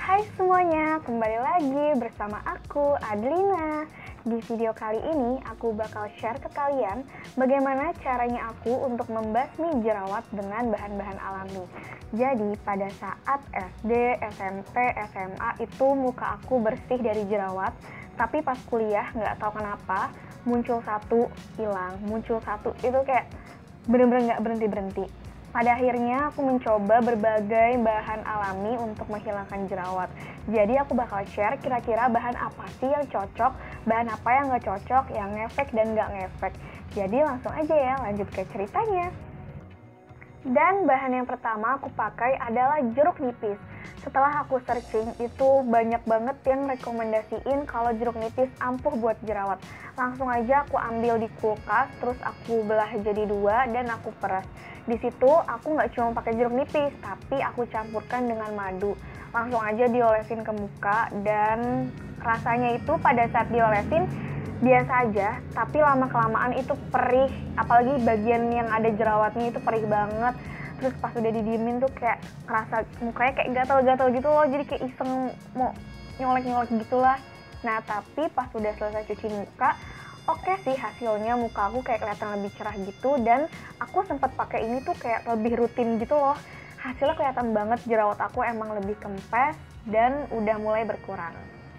Hai semuanya, kembali lagi bersama aku, Adlina. Di video kali ini, aku bakal share ke kalian bagaimana caranya aku untuk membasmi jerawat dengan bahan-bahan alami. Jadi, pada saat SD, SMP, SMA itu muka aku bersih dari jerawat, tapi pas kuliah nggak tahu kenapa, muncul satu, hilang, muncul satu, itu kayak bener-bener nggak berhenti-berhenti. Pada akhirnya aku mencoba berbagai bahan alami untuk menghilangkan jerawat. Jadi aku bakal share kira-kira bahan apa sih yang cocok, bahan apa yang nggak cocok, yang ngefek dan nggak ngefek. Jadi langsung aja ya, lanjut ke ceritanya. Dan bahan yang pertama aku pakai adalah jeruk nipis. Setelah aku searching, itu banyak banget yang rekomendasiin kalau jeruk nipis ampuh buat jerawat. Langsung aja aku ambil di kulkas, terus aku belah jadi dua dan aku peras. Di situ aku nggak cuma pakai jeruk nipis, tapi aku campurkan dengan madu. Langsung aja diolesin ke muka dan rasanya itu pada saat diolesin biasa aja, tapi lama-kelamaan itu perih, apalagi bagian yang ada jerawatnya itu perih banget. Terus pas udah didiemin tuh kayak ngerasa mukanya kayak gatal-gatal gitu loh, jadi kayak iseng mau nyolek-nyolek gitulah. Nah tapi pas udah selesai cuci muka, oke sih hasilnya muka aku kayak kelihatan lebih cerah gitu, dan aku sempat pakai ini tuh kayak lebih rutin gitu loh. Hasilnya kelihatan banget jerawat aku emang lebih kempes dan udah mulai berkurang.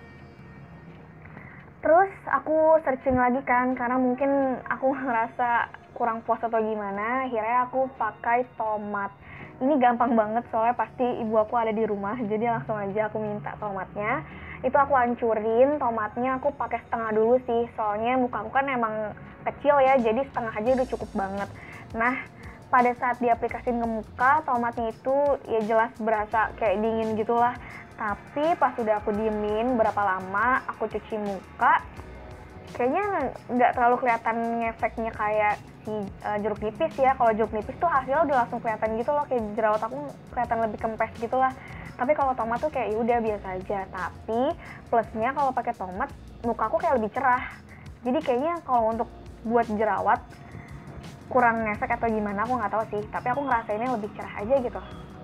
Terus aku searching lagi kan, karena mungkin aku ngerasa kurang puas atau gimana, akhirnya aku pakai tomat. Ini gampang banget soalnya pasti ibu aku ada di rumah, jadi langsung aja aku minta tomatnya. Itu aku hancurin, tomatnya aku pakai setengah dulu sih, soalnya muka aku kan emang kecil ya, jadi setengah aja udah cukup banget. Nah, pada saat diaplikasiin ke muka, tomatnya itu ya jelas berasa kayak dingin gitulah. Tapi pas udah aku diemin berapa lama, aku cuci muka, kayaknya nggak terlalu kelihatan ngefeknya kayak si jeruk nipis ya. Kalau jeruk nipis tuh hasilnya udah langsung kelihatan gitu loh, kayak jerawat aku kelihatan lebih kempes gitu lah. Tapi kalau tomat tuh kayak udah biasa aja. Tapi plusnya kalau pakai tomat, muka aku kayak lebih cerah. Jadi kayaknya kalau untuk buat jerawat kurang ngefek atau gimana aku nggak tahu sih. Tapi aku ngerasainnya lebih cerah aja gitu.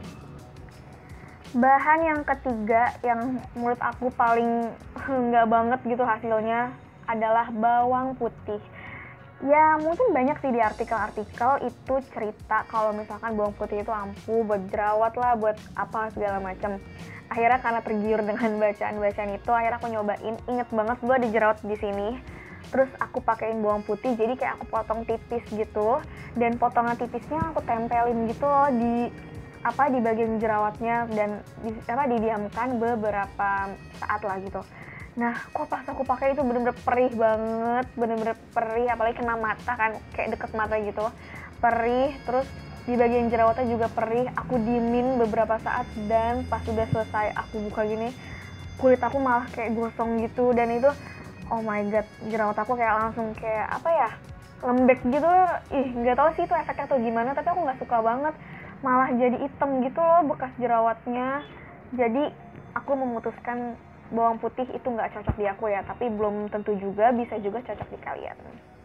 Bahan yang ketiga yang menurut aku paling nggak banget gitu hasilnya adalah bawang putih. Ya mungkin banyak sih di artikel-artikel itu cerita kalau misalkan bawang putih itu ampuh buat jerawat lah, buat apa segala macam. Akhirnya karena tergiur dengan bacaan-bacaan itu, akhirnya aku nyobain. Inget banget gue ada jerawat di sini. Terus aku pakein bawang putih, jadi kayak aku potong tipis gitu, dan potongan tipisnya aku tempelin gitu loh di bagian jerawatnya, dan didiamkan beberapa saat lah gitu. Nah, kok pas aku pakai itu bener-bener perih banget, bener-bener perih, apalagi kena mata kan, kayak deket mata gitu, perih. Terus di bagian jerawatnya juga perih. Aku diemin beberapa saat, dan pas udah selesai aku buka gini, kulit aku malah kayak gosong gitu, dan itu oh my god, jerawat aku kayak langsung kayak lembek gitu. Nggak tahu sih itu efeknya atau gimana, tapi aku nggak suka banget, malah jadi hitam gitu loh bekas jerawatnya. Jadi aku memutuskan bawang putih itu nggak cocok di aku ya, tapi belum tentu juga, bisa juga cocok di kalian.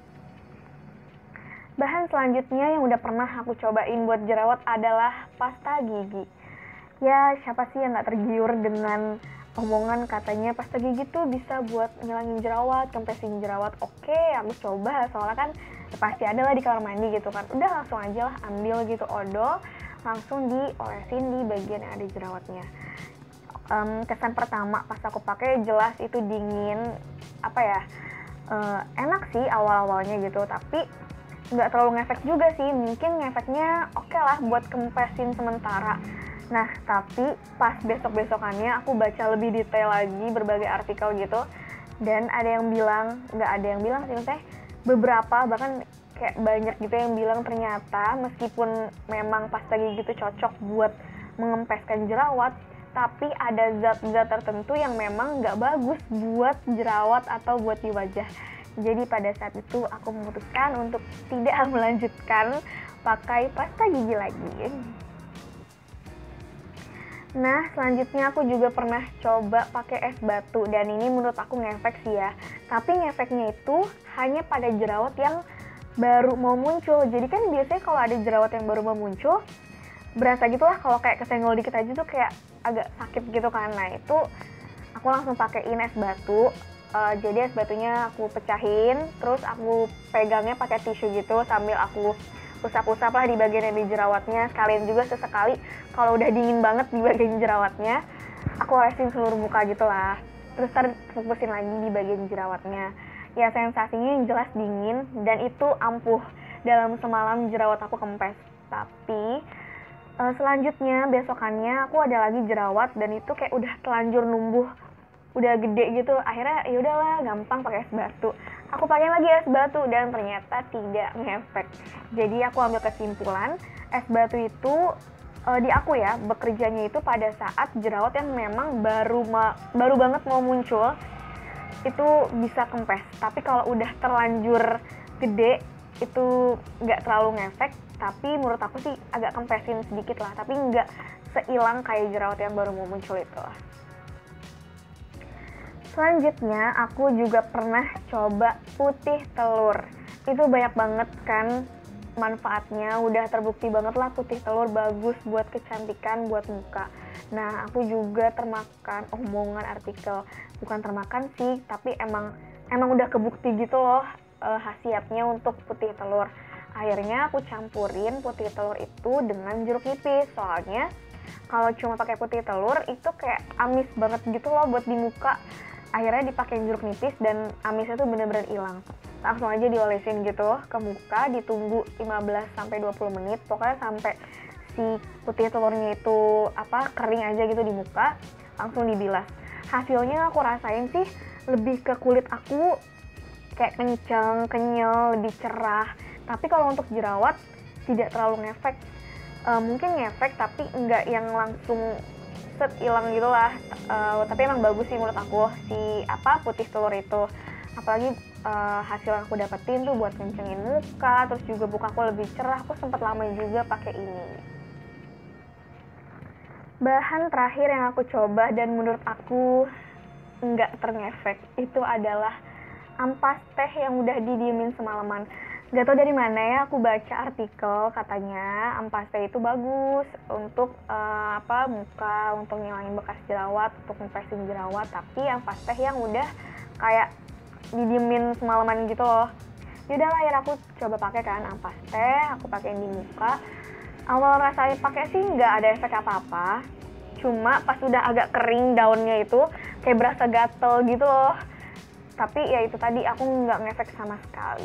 Bahan selanjutnya yang udah pernah aku cobain buat jerawat adalah pasta gigi. Ya siapa sih yang nggak tergiur dengan omongan katanya pasta gigi tuh bisa buat ngilangin jerawat, kempesin jerawat. Oke, aku coba, soalnya kan pasti ada lah di kamar mandi gitu kan. Udah langsung aja lah ambil gitu odol, langsung diolesin di bagian yang ada jerawatnya. Kesan pertama pas aku pakai jelas itu dingin, enak sih awal-awalnya gitu, tapi nggak terlalu ngefek juga sih. Mungkin ngefeknya oke lah buat kempesin sementara. Nah tapi pas besok-besokannya aku baca lebih detail lagi berbagai artikel gitu, dan ada yang bilang, nggak ada yang bilang sih, maksudnya beberapa bahkan kayak banyak gitu yang bilang ternyata meskipun memang pasta gigi itu cocok buat mengempeskan jerawat, tapi ada zat-zat tertentu yang memang nggak bagus buat jerawat atau buat di wajah. Jadi pada saat itu aku memutuskan untuk tidak melanjutkan pakai pasta gigi lagi. Nah selanjutnya aku juga pernah coba pakai es batu, dan ini menurut aku ngefek sih ya. Tapi ngefeknya itu hanya pada jerawat yang baru mau muncul. Jadi kan biasanya kalau ada jerawat yang baru mau muncul, berasa gitu lah kalau kayak kesenggol dikit aja tuh kayak agak sakit gitu kan. Nah itu aku langsung pakein es batu. Jadi es batunya aku pecahin, terus aku pegangnya pakai tisu gitu sambil aku usap-usap lah di bagian yang di jerawatnya. Sekalian juga sesekali kalau udah dingin banget di bagian jerawatnya, aku olesin seluruh muka gitu lah. Terus ntar fokusin lagi di bagian jerawatnya. Ya sensasinya yang jelas dingin dan itu ampuh. Dalam semalam jerawat aku kempes. Tapi selanjutnya besokannya aku ada lagi jerawat dan itu kayak udah telanjur numbuh, udah gede gitu. Akhirnya ya udahlah gampang pakai es batu. Aku pakai lagi es batu dan ternyata tidak ngefek. Jadi aku ambil kesimpulan es batu itu di aku ya bekerjanya itu pada saat jerawat yang memang baru banget mau muncul itu bisa kempes. Tapi kalau udah terlanjur gede itu nggak terlalu ngefek, tapi menurut aku sih agak kempesin sedikit lah, tapi nggak seilang kayak jerawat yang baru mau muncul itu lah. Selanjutnya aku juga pernah coba putih telur. Itu banyak banget kan manfaatnya, udah terbukti banget lah putih telur bagus buat kecantikan, buat muka. Nah aku juga termakan omongan artikel, bukan termakan sih, tapi emang udah kebukti gitu loh khasiatnya untuk putih telur. Akhirnya aku campurin putih telur itu dengan jeruk nipis, soalnya kalau cuma pakai putih telur itu kayak amis banget gitu loh buat di muka. Akhirnya dipakai jeruk nipis dan amisnya tuh bener-bener hilang. Langsung aja diolesin gitu ke muka, ditunggu 15-20 menit, pokoknya sampai si putih telurnya itu kering aja gitu di muka, langsung dibilas. Hasilnya aku rasain sih lebih ke kulit aku kayak kenceng, kenyal, lebih cerah. Tapi kalau untuk jerawat tidak terlalu ngefek. Mungkin ngefek tapi nggak yang langsung set hilang gitu lah. Tapi emang bagus sih menurut aku si putih telur itu. Apalagi hasil yang aku dapetin tuh buat kencengin muka, terus juga muka aku lebih cerah. Aku sempat lama juga pakai ini. Bahan terakhir yang aku coba dan menurut aku nggak terngefek itu adalah ampas teh yang udah didiemin semalaman. Gak tau dari mana ya aku baca artikel katanya ampas teh itu bagus untuk muka, untuk ngilangin bekas jerawat, untuk ngepresin jerawat. Tapi ampas teh yang udah kayak didiemin semalaman gitu loh. Yaudah lah akhirnya aku coba pakai kan ampas teh, aku pakein di muka. Awal rasanya pakai sih nggak ada efek apa-apa. Cuma pas udah agak kering daunnya itu kayak berasa gatel gitu loh. Tapi ya itu tadi aku nggak ngefek sama sekali.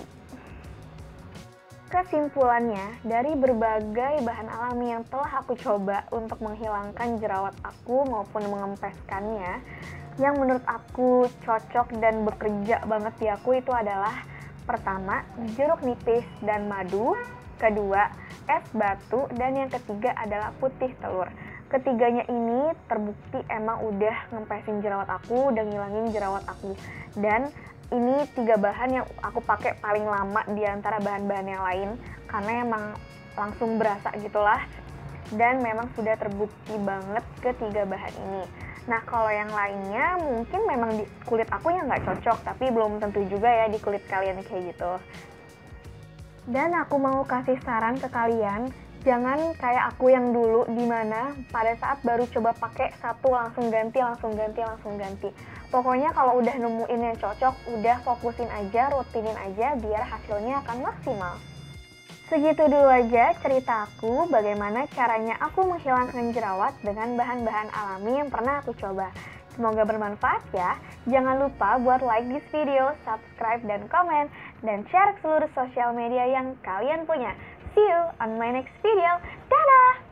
Kesimpulannya, dari berbagai bahan alami yang telah aku coba untuk menghilangkan jerawat aku maupun mengempeskannya, yang menurut aku cocok dan bekerja banget di aku itu adalah pertama, jeruk nipis dan madu, kedua, es batu, dan yang ketiga adalah putih telur. Ketiganya ini terbukti emang udah ngempesin jerawat aku, udah ngilangin jerawat aku. Dan ini 3 bahan yang aku pakai paling lama di antara bahan-bahan yang lain karena emang langsung berasa gitulah. Dan memang sudah terbukti banget ketiga bahan ini. Nah kalau yang lainnya mungkin memang di kulit aku yang nggak cocok, tapi belum tentu juga ya di kulit kalian kayak gitu. Dan aku mau kasih saran ke kalian, jangan kayak aku yang dulu dimana pada saat baru coba pakai satu langsung ganti. Pokoknya kalau udah nemuin yang cocok, udah fokusin aja, rutinin aja biar hasilnya akan maksimal. Segitu dulu aja cerita aku bagaimana caranya aku menghilangkan jerawat dengan bahan-bahan alami yang pernah aku coba. Semoga bermanfaat ya. Jangan lupa buat like this video, subscribe dan komen, dan share ke seluruh sosial media yang kalian punya. See you on my next video. Dadah!